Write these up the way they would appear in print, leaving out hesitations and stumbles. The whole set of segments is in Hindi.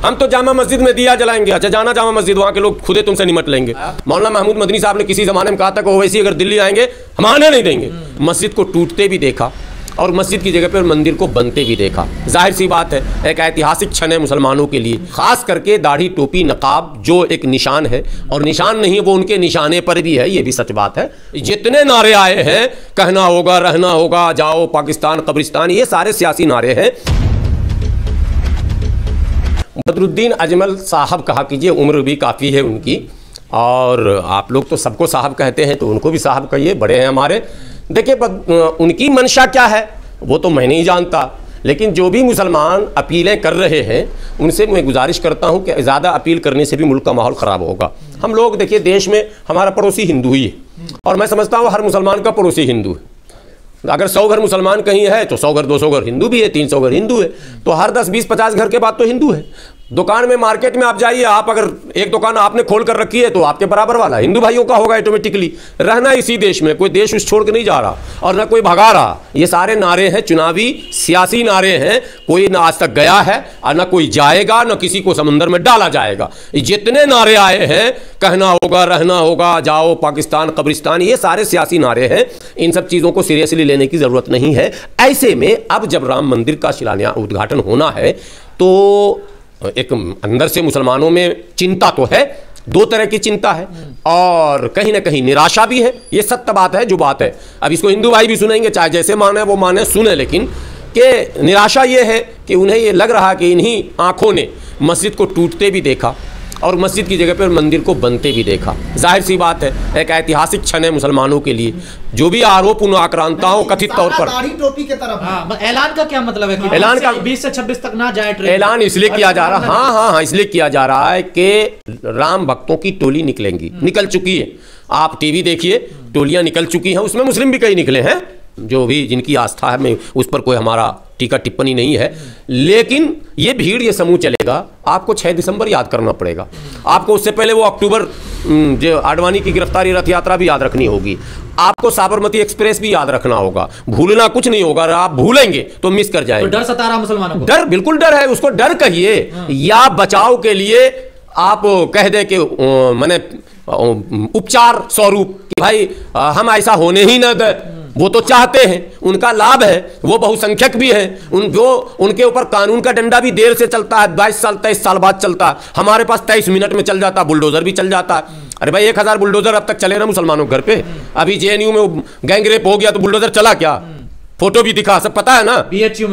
हम तो जामा मस्जिद में दिया जलाएंगे। अच्छा, जाना जामा मस्जिद, वहाँ के लोग खुदे तुमसे निमट लेंगे। मौलाना महमूद मदनी साहब ने किसी जमाने में कहा था कि ओवैसी अगर दिल्ली आएंगे हम आने नहीं देंगे। मस्जिद को टूटते भी देखा और मस्जिद की जगह पर मंदिर को बनते भी देखा। जाहिर सी बात है, एक ऐतिहासिक क्षण है मुसलमानों के लिए, खास करके दाढ़ी, टोपी, नकाब जो एक निशान है, और निशान नहीं है वो उनके निशाने पर भी है, ये भी सच बात है। जितने नारे आए हैं, कहना होगा, रहना होगा, जाओ पाकिस्तान कब्रिस्तान, ये सारे सियासी नारे हैं। बदरुद्दीन अजमल साहब कहा कीजिए, उम्र भी काफ़ी है उनकी, और आप लोग तो सबको साहब कहते हैं, तो उनको भी साहब कहिए, बड़े हैं हमारे। देखिए, उनकी मंशा क्या है वो तो मैं नहीं जानता, लेकिन जो भी मुसलमान अपीलें कर रहे हैं उनसे मैं गुजारिश करता हूं कि ज़्यादा अपील करने से भी मुल्क का माहौल ख़राब होगा। हम लोग देखिए, देश में हमारा पड़ोसी हिंदू ही है, और मैं समझता हूँ हर मुसलमान का पड़ोसी हिंदू है। अगर 100 घर मुसलमान कहीं है तो 100 घर, 200 घर हिंदू भी है, 300 घर हिंदू है, तो हर 10, 20, 50 घर के बाद तो हिंदू है। दुकान में, मार्केट में आप जाइए, आप अगर एक दुकान आपने खोल कर रखी है तो आपके बराबर वाला हिंदू भाइयों का होगा ऑटोमेटिकली। रहना इसी देश में, कोई देश उस छोड़ के नहीं जा रहा और ना कोई भगा रहा। ये सारे नारे हैं, चुनावी सियासी नारे हैं, कोई ना आज तक गया है और ना कोई जाएगा, ना किसी को समुंदर में डाला जाएगा। जितने नारे आए हैं, कहना होगा, रहना होगा, जाओ पाकिस्तान कब्रिस्तान, ये सारे सियासी नारे हैं। इन सब चीज़ों को सीरियसली लेने की ज़रूरत नहीं है। ऐसे में अब जब राम मंदिर का शिलान्यास, उद्घाटन होना है, तो एक अंदर से मुसलमानों में चिंता तो है, दो तरह की चिंता है, और कहीं ना कहीं निराशा भी है। ये सत्य बात है जो बात है। अब इसको हिंदू भाई भी सुनेंगे, चाहे जैसे माने वो माने, सुने, लेकिन कि निराशा ये है कि उन्हें ये लग रहा कि इन्हीं आंखों ने मस्जिद को टूटते भी देखा और मस्जिद की जगह पर मंदिर को बनते भी देखा। जाहिर सी बात है, एक ऐतिहासिक क्षण है मुसलमानों के लिए। जो भी आरोप उन आक्रांताओं कथित तौर पर, दाढ़ी टोपी के तरफ ऐलान का क्या मतलब है कि ऐलान का 20 से 26 तक ना जाए ट्रेन? ऐलान इसलिए किया जा रहा, हाँ, इसलिए किया जा रहा है कि राम भक्तों की टोली निकलेंगी, निकल चुकी है। आप टीवी देखिए, टोलियां निकल चुकी हैं, उसमें मुस्लिम भी कई निकले हैं, जो भी जिनकी आस्था है, मैं उस पर कोई हमारा टीका टिप्पणी नहीं है। लेकिन ये भीड़, ये समूह चलेगा। आपको 6 दिसंबर याद करना पड़ेगा, आपको उससे पहले वो अक्टूबर जो आडवाणी की गिरफ्तारी रथ यात्रा भी याद रखनी होगी, आपको साबरमती एक्सप्रेस भी याद रखना होगा। भूलना कुछ नहीं होगा, आप भूलेंगे तो मिस कर जाएंगे। तो डर सता रहा मुसलमानों को? डर, बिल्कुल डर है, उसको डर कहिए, या बचाव के लिए आप कह दे कि मैंने उपचार स्वरूप कि भाई हम ऐसा होने ही न दे। वो तो चाहते हैं, उनका लाभ है, वो बहुसंख्यक भी हैं, उनके ऊपर कानून का डंडा भी देर से चलता है, 22 साल 23 साल बाद चलता है। हमारे पास 23 मिनट में चल जाता है, बुलडोजर भी चल जाता है। अरे भाई, 1000 बुलडोजर अब तक चले ना मुसलमानों के घर पे। अभी जेएनयू में गैंग रेप हो गया तो बुलडोजर चला क्या? फोटो भी दिखा, सब पता है ना।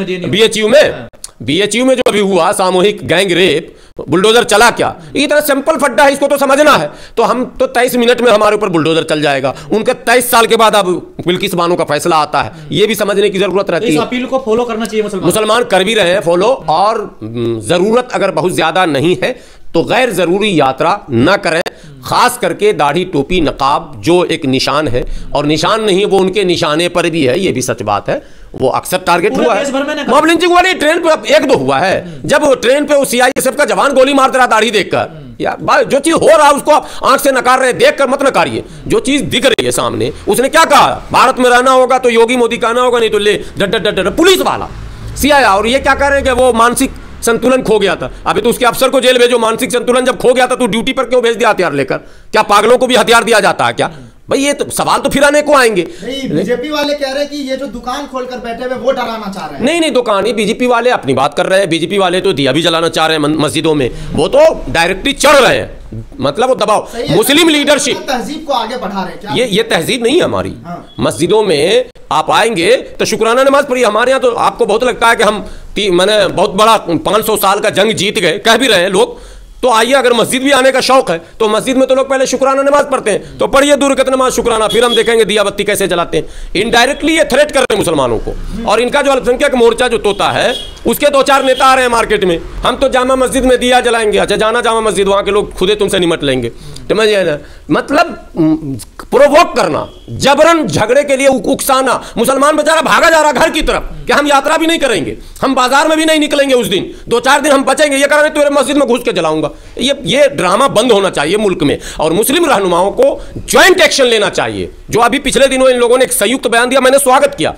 बीएचयू में जो अभी हुआ सामूहिक गैंग रेप, बुलडोजर चला क्या? इतना सिंपल फड्डा है, इसको तो समझना है। तो हम तो 23 मिनट में हमारे ऊपर बुलडोजर चल जाएगा। उनके 23 साल के बाद अब बिल्किस बानो का फैसला आता है, ये भी समझने की जरूरत रहती है। इस अपील को फॉलो करना चाहिए मुसलमान कर भी रहे हैं फॉलो, और जरूरत अगर बहुत ज्यादा नहीं है तो गैर जरूरी यात्रा न करें। खास करके दाढ़ी, टोपी, नकाब जो एक निशान है, और निशान नहीं है वो उनके निशाने पर भी है, ये भी सच बात है। वो अक्सर टारगेट हुआ है। मॉब लिंचिंग वाली ट्रेन पे 1-2 हुआ है, जब वो ट्रेन पे वो सीआईएसएफ का जवान गोली मारता रहा दाढ़ी देखकर। यार, जो चीज हो रहा है उसको आप आंख से नकार रहे, देख कर मत नकारिए। जो चीज दिख रही है सामने, उसने क्या कहा, भारत में रहना होगा तो योगी मोदी कहना होगा, नहीं तो ले डर पुलिस वाला सीआई। और ये क्या कह रहे हैं कि वो मानसिक संतुलन खो गया था। अभी तो उसके अफसर को जेल भेजो। मानसिक संतुलन जब खो गया था तो ड्यूटी पर क्यों भेज दिया हथियार लेकर? क्या पागलों को भी हथियार दिया जाता है क्या? भाई, ये तो सवाल तो फिर आने को आएंगे। बीजेपी वाले कह रहे हैं कि ये जो दुकान खोलकर बैठे हुए वो डराना चाह रहे हैं। नहीं, दुकान ही, बीजेपी वाले अपनी बात कर रहे हैं। बीजेपी वाले तो दिया भी जलाना चाह रहे हैं मस्जिदों में, वो तो डायरेक्टली चढ़ रहे हैं, मतलब वो दबाव। मुस्लिम लीडरशिप तहजीब को आगे बढ़ा रहे हैं। ये तहजीब नहीं है हमारी। मस्जिदों में आप आएंगे तो शुक्राना नमाज पढ़िए। हमारे यहाँ तो आपको बहुत लगता है कि हम मैंने बहुत बड़ा 500 साल का जंग जीत गए, कह भी रहे हैं लोग। तो आइए, अगर मस्जिद भी आने का शौक है तो मस्जिद में तो लोग पहले शुक्राना नमाज पढ़ते हैं, तो पढ़िए 2 रकात नमाज शुक्राना, फिर हम देखेंगे दिया बत्ती कैसे जलाते हैं। इनडायरेक्टली ये थ्रेट कर रहे हैं मुसलमानों को। और इनका जो अल्पसंख्यक मोर्चा जो तोता है, उसके 2-4 नेता आ रहे हैं मार्केट में, हम तो जामा मस्जिद में दिया जलाएंगे। अच्छा, जाना जामा मस्जिद, वहाँ के लोग खुदे तुमसे निमट लेंगे। समझिए ना, मतलब प्रोवोक करना, जबरन झगड़े के लिए उकसाना। मुसलमान बेचारा भागा जा रहा घर की तरफ कि हम यात्रा भी नहीं करेंगे, हम बाजार में भी नहीं निकलेंगे उस दिन, 2-4 दिन हम बचेंगे। ये कह रहे तेरे मस्जिद में घुस के जलाऊंगा। ये ड्रामा बंद होना चाहिए मुल्क में, और मुस्लिम रहनुमाओं को ज्वाइंट एक्शन लेना चाहिए। जो अभी पिछले दिनों इन लोगों ने एक संयुक्त बयान दिया, मैंने स्वागत किया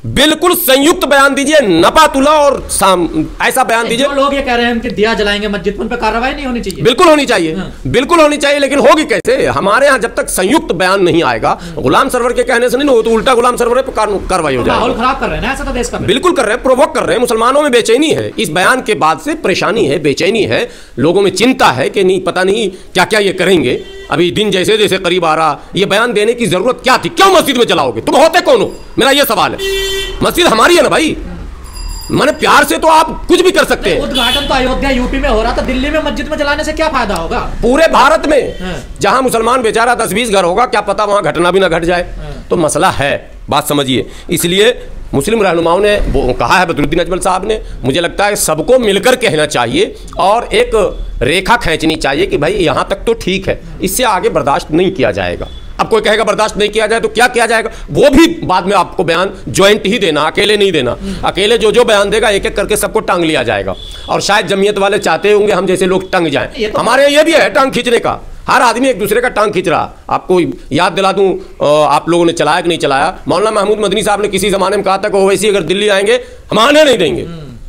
बिल्कुल संयुक्त बयान दीजिए, नपातुला और ऐसा बयान दीजिए। जो लोग ये कह रहे हैं कि दिया जलाएंगे मस्जिद, उन पर कार्रवाई नहीं होनी चाहिए? बिल्कुल होनी चाहिए, बिल्कुल होनी चाहिए, लेकिन होगी कैसे? हमारे यहाँ जब तक संयुक्त बयान नहीं आएगा, गुलाम सरवर के कहने से नहीं हो तो उल्टा गुलाम सरवर पे कार्रवाई हो जाएगी। माहौल खराब कर रहे हैं ऐसा तो देश का। बिल्कुल कर रहे हैं, प्रोवोक कर रहे हैं। मुसलमानों में बेचैनी है, इस बयान के बाद से परेशानी है, बेचैनी है, लोगों में चिंता है कि नहीं पता नहीं क्या क्या ये करेंगे। अभी दिन जैसे जैसे करीब आ रहा, ये बयान देने की जरूरत क्या थी? क्यों मस्जिद में जलाओगे? तुम होते कौन हो? मेरा ये सवाल है। मस्जिद हमारी है ना भाई, माने प्यार से तो आप कुछ भी कर सकते हैं। उद्घाटन तो अयोध्या यूपी में हो रहा था, दिल्ली में मस्जिद में जलाने से क्या फायदा होगा? पूरे भारत में जहां मुसलमान बेचारा 10-20 घर होगा, क्या पता वहां घटना भी ना घट जाए। तो मसला है, बात समझिए। इसलिए मुस्लिम रहनुमाओं ने कहा है, बदरुद्दीन अजमल साहब ने, मुझे लगता है सबको मिलकर कहना चाहिए और एक रेखा खींचनी चाहिए कि भाई यहां तक तो ठीक है, इससे आगे बर्दाश्त नहीं किया जाएगा। अब कोई कहेगा बर्दाश्त नहीं किया जाए तो क्या किया जाएगा? वो भी बाद में आपको बयान ज्वाइंट ही देना, अकेले नहीं देना। अकेले जो बयान देगा एक एक करके सबको टांग लिया जाएगा। और शायद जमीयत वाले चाहते होंगे हम जैसे लोग टंग जाएं। हमारे ये भी है टांग खींचने का, हर आदमी एक दूसरे का टांग खींच रहा। आपको याद दिला दूं, आप लोगों ने चलाया कि नहीं चलाया, मौलाना महमूद मदनी साहब ने किसी जमाने में कहा था कि ओवैसी अगर दिल्ली आएंगे हम आने नहीं देंगे,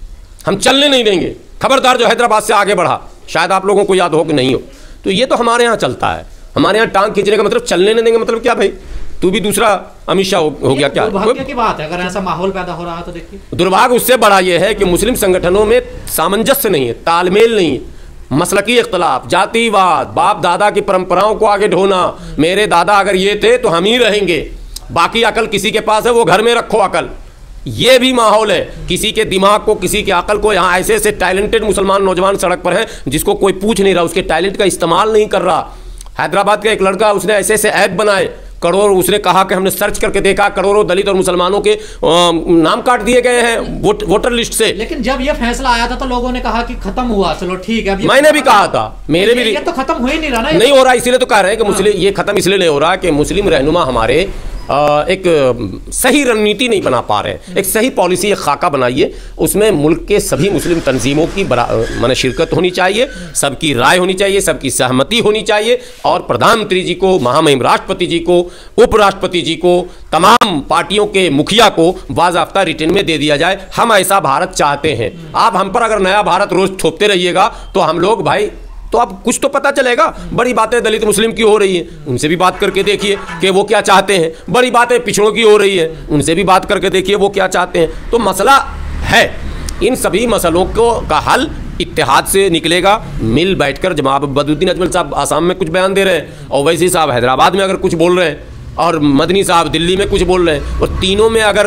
हम चलने नहीं देंगे, खबरदार जो हैदराबाद से आगे बढ़ा। शायद आप लोगों को याद हो कि नहीं हो। तो ये तो हमारे यहाँ चलता है। हमारे यहाँ टांग खींचने का मतलब चलने नहीं देंगे, मतलब क्या भाई? तू भी दूसरा अमित शाह हो गया क्या? दुर्भाग्य की बात है अगर ऐसा माहौल पैदा हो रहा है तो। देखिए, दुर्भाग्य उससे बड़ा ये है कि मुस्लिम संगठनों में सामंजस्य नहीं है, तालमेल नहीं है, मसलकी इख्तलाफ, जातिवाद, बाप दादा की परंपराओं को आगे ढोना। मेरे दादा अगर ये थे तो हम ही रहेंगे, बाकी अकल किसी के पास है, वो घर में रखो अकल। ये भी माहौल है, किसी के दिमाग को, किसी के अकल को। यहाँ ऐसे ऐसे टैलेंटेड मुसलमान नौजवान सड़क पर हैं जिसको कोई पूछ नहीं रहा, उसके टैलेंट का इस्तेमाल नहीं कर रहा। हैदराबाद का एक लड़का, उसने ऐसे ऐसे ऐप बनाए करोड़ों, उसने कहा कि हमने सर्च करके देखा करोड़ों दलित और मुसलमानों के नाम काट दिए गए हैं वोटर लिस्ट से। लेकिन जब ये फैसला आया था तो लोगों ने कहा कि खत्म हुआ, चलो ठीक है। मैंने भी कहा था, मेरे भी ये तो खत्म हो ही नहीं रहा ना, नहीं हो रहा। इसीलिए तो कह रहे हैं कि मुस्लिम, ये खत्म इसलिए नहीं हो रहा कि मुस्लिम रहनुमा हमारे एक सही रणनीति नहीं बना पा रहे। एक सही पॉलिसी, एक खाका बनाइए, उसमें मुल्क के सभी मुस्लिम तंजीमों की माने शिरकत होनी चाहिए, सबकी राय होनी चाहिए, सबकी सहमति होनी चाहिए। और प्रधानमंत्री जी को, महामहिम राष्ट्रपति जी को, उपराष्ट्रपति जी को, तमाम पार्टियों के मुखिया को बाज़ाब्ता रिटर्न में दे दिया जाए, हम ऐसा भारत चाहते हैं। आप हम पर अगर नया भारत रोज थोपते रहिएगा तो हम लोग भाई, तो अब कुछ तो पता चलेगा। बड़ी बातें दलित मुस्लिम की हो रही है, उनसे भी बात करके देखिए कि वो क्या चाहते हैं। बड़ी बातें पिछड़ों की हो रही है, उनसे भी बात करके देखिए वो क्या चाहते हैं। तो मसला है, इन सभी मसलों को का हल इत्तेहाद से निकलेगा, मिल बैठकर। जनाब बदरुद्दीन अजमल साहब आसाम में कुछ बयान दे रहे हैं, और ओवैसी साहब हैदराबाद में अगर कुछ बोल रहे हैं, और मदनी साहब दिल्ली में कुछ बोल रहे हैं, और तीनों में अगर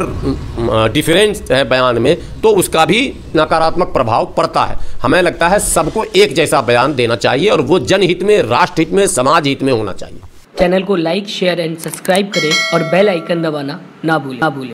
डिफरेंस है बयान में, तो उसका भी नकारात्मक प्रभाव पड़ता है। हमें लगता है सबको एक जैसा बयान देना चाहिए, और वो जनहित में, राष्ट्र हित में, समाज हित में होना चाहिए। चैनल को लाइक, शेयर एंड सब्सक्राइब करें और बेल आइकन दबाना ना भूलें।